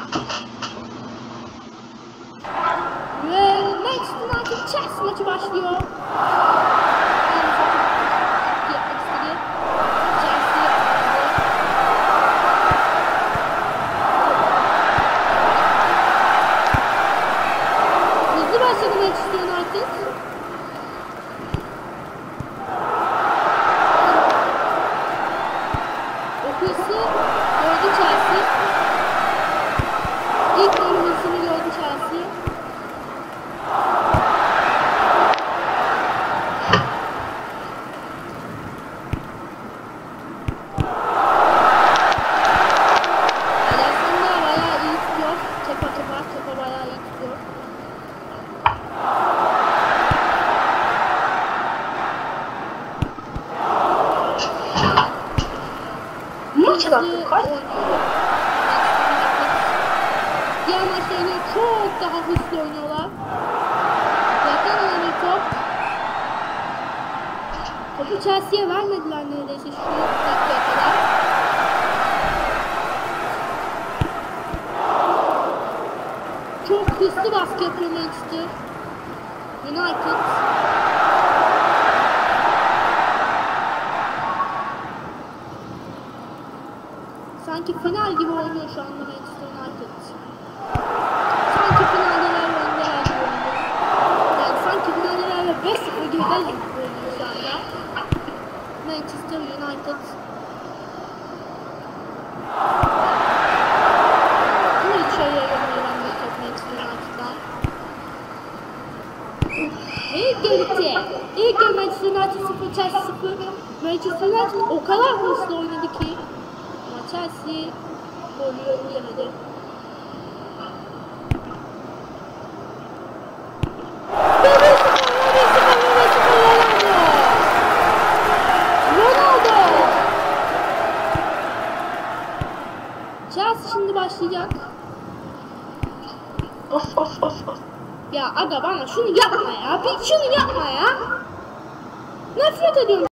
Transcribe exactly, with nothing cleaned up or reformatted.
Ve Manchester United Chelsea maçı başlıyor. Hızlı başladı Manchester United. O hızlı gördü Chelsea. İlk golün hızını gördü Chelsea. Maçın hakkı kaç? Diğer maçlarında çok daha hızlı oynuyorlar. Zaten öyle top. Topu Chelsea'ye vermediler neredeyse şu dakikaya kadar. Çok hızlı baskı yapıyor Manchester United. Sanki final gibi oynuyor şu anda Manchester United. Sanki finaldeler ve öndeler gibi oynuyor. Yani sanki finaldeler ve beş sıfır geriden oynuyor şu anda Manchester United. Bunu içeriye gönderilen bir top Manchester United'dan. İlk gol bitti. İlk gol Manchester United sıfır, Chelsea sıfır. Manchester United o kadar hızlı oynadı ki Chelsea golü yemedi. Ronaldo. Chelsea şimdi başlayacak. Of of of of. Ya aga bana şunu yapma ya. Bir şunu yapma ya. Nefret ediyorum.